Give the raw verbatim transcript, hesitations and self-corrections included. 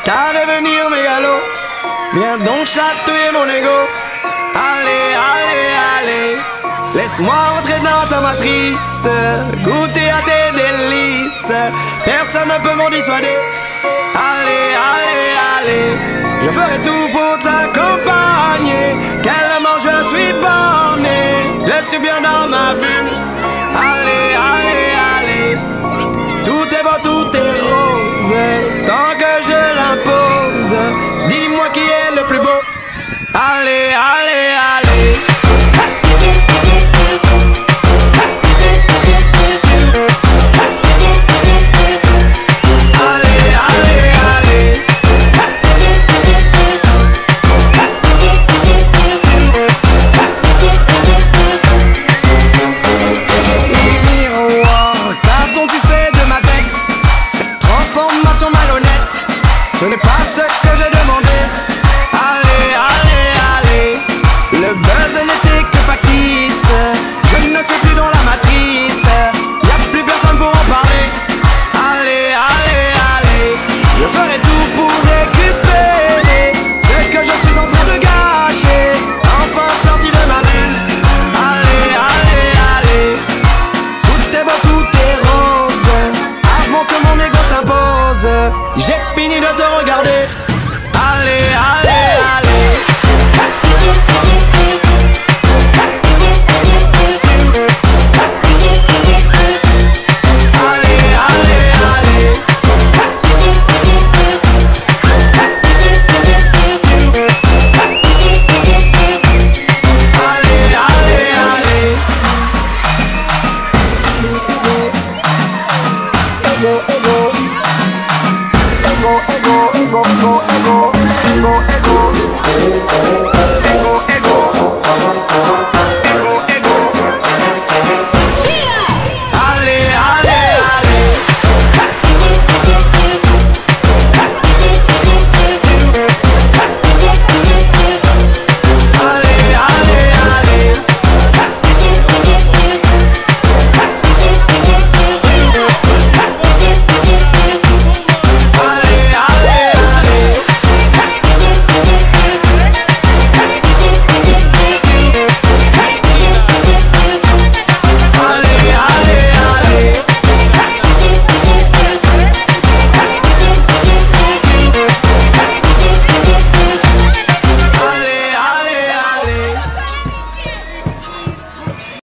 T'as devenir mégalo. Viens donc chatouiller mon ego. Allez, allez, allez. Laisse-moi rentrer dans ta matrice, goûter à tes délices. Personne ne peut m'en dissuader. Allez, allez, allez. Je ferai tout pour t'accompagner. Tellement je suis borné. Je suis bien dans ma bulle. Allez, allez, allez. Tout est beau, tout est rose. Tant que je l'impose, dis-moi qui est le plus beau. Allez, allez, allez. Ce n'est pas ce que j'ai demandé. Allez, allez, allez. Le buzz n'était que factice. Je ne suis plus dans la matrice. Y'a plus personne pour en parler. Allez, allez, allez. Je ferai tout pour récupérer ce que je suis en train de gâcher. Enfin sorti de ma bulle. Allez, allez, allez. Tout est beau, tout est rose. Avant que mon ego s'impose, j'ai fini de te regarder. Allez, allez, allez. Allez, allez, allez. Allez, allez, allez. Ego, ego. Ego, ego, ego, ego.